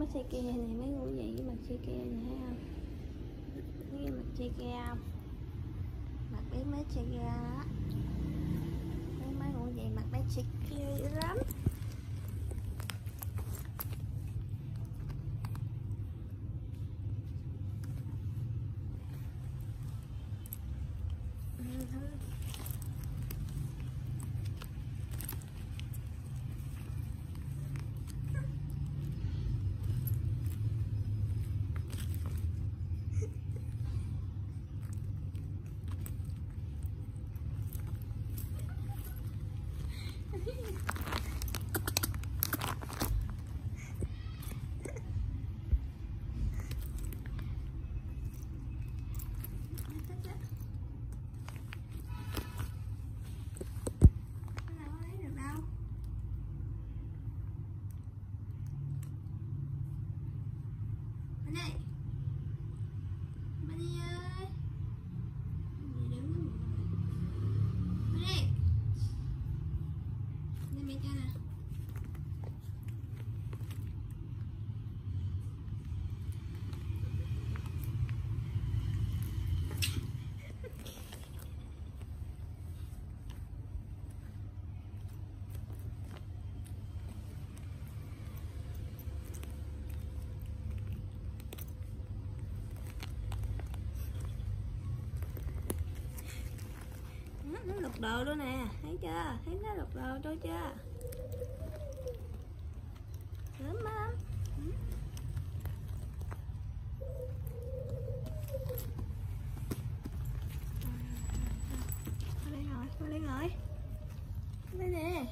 mấy xe kia này, mấy ngủ vậy với mặt xe kia này thấy không? Thấy mặt xe kia không? Mặt bé mấy xe kia đó. Mấy ngủ vậy mặt bé xe kia dữ lắm. Này Boni ơi, Boni đứng Boni đây mẹ cho nè. Nó lục đồ luôn nè, thấy chưa? Thấy nó lục đồ đâu chưa? Sớm lắm. Qua đây ngồi. Đây nè.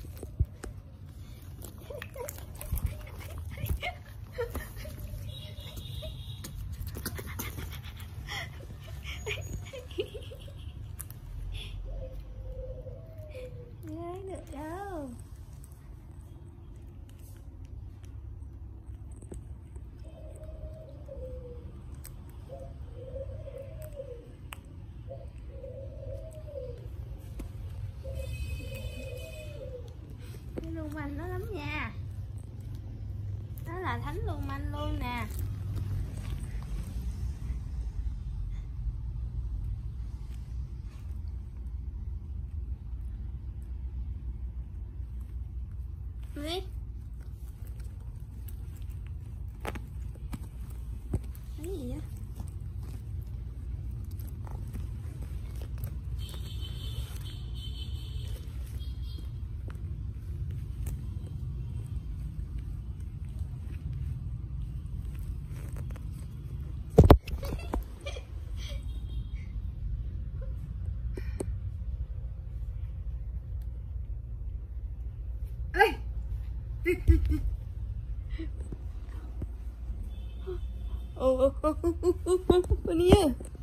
Được đâu. Cái lưu manh nó lắm nha. Nó là thánh lưu manh luôn nè. Đi. Cái gì vậy? Boni ơi.